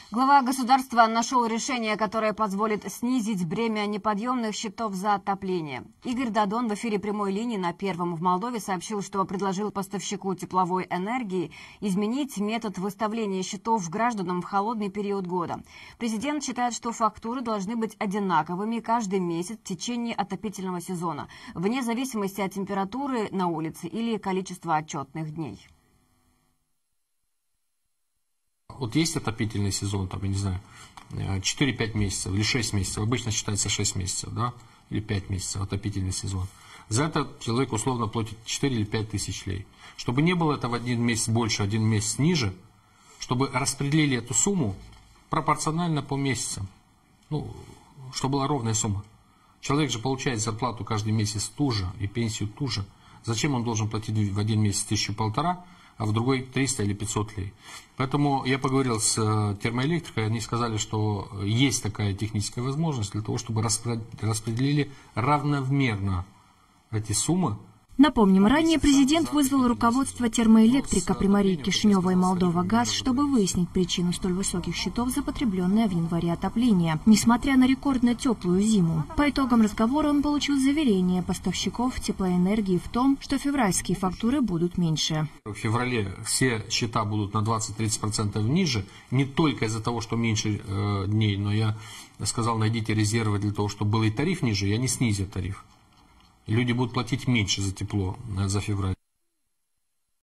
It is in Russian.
Глава государства нашел решение, которое позволит снизить бремя неподъемных счетов за отопление. Игорь Дадон в эфире прямой линии на Первом в Молдове сообщил, что предложил поставщику тепловой энергии изменить метод выставления счетов гражданам в холодный период года. Президент считает, что фактуры должны быть одинаковыми каждый месяц в течение отопительного сезона, вне зависимости от температуры на улице или количества отчетных дней. Вот есть отопительный сезон, там, я не знаю, 4-5 месяцев или 6 месяцев. Обычно считается 6 месяцев, да, или 5 месяцев отопительный сезон. За это человек условно платит 4 или 5 тысяч лей. Чтобы не было это в один месяц больше, один месяц ниже, чтобы распределили эту сумму пропорционально по месяцам. Ну, чтобы была ровная сумма. Человек же получает зарплату каждый месяц ту же и пенсию ту же. Зачем он должен платить в один месяц 1500, а в другой 300 или 500 лей? Поэтому я поговорил с термоэлектрикой, они сказали, что есть такая техническая возможность для того, чтобы распределили равномерно эти суммы. Напомним, ранее президент вызвал руководство термоэлектрика Приморья Кишинева и Молдова ГАЗ, чтобы выяснить причину столь высоких счетов за потребленное в январе отопление, несмотря на рекордно теплую зиму. По итогам разговора он получил заверение поставщиков теплоэнергии в том, что февральские фактуры будут меньше. В феврале все счета будут на 20-30% ниже, не только из-за того, что меньше дней, но я сказал, найдите резервы для того, чтобы был и тариф ниже, и они снизят тариф. Люди будут платить меньше за тепло за февраль.